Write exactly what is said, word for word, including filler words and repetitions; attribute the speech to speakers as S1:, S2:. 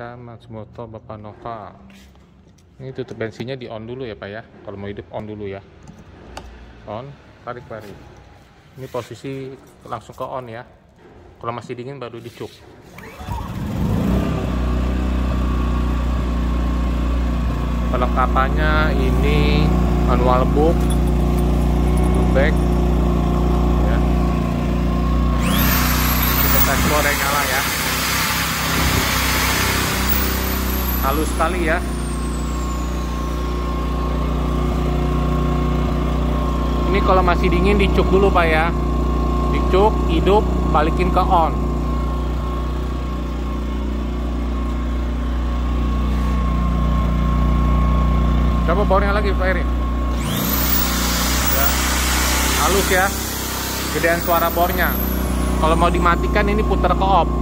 S1: Saya Matsumoto Bapak Nova. Ini tutup bensinnya di on dulu ya Pak ya. Kalau mau hidup on dulu ya. On, tarik tarik. Ini posisi langsung ke on ya. Kalau masih dingin baru dicuk. Perlengkapannya ini manual book, bag, ya. Kita tes goreng nyala ya. Halus sekali ya. Ini kalau masih dingin dicuk dulu Pak ya. Dicuk, hidup, balikin ke on. Coba bornya lagi Pak Eri. Ya. Halus ya. Gedean suara bornya. Kalau mau dimatikan ini putar ke off.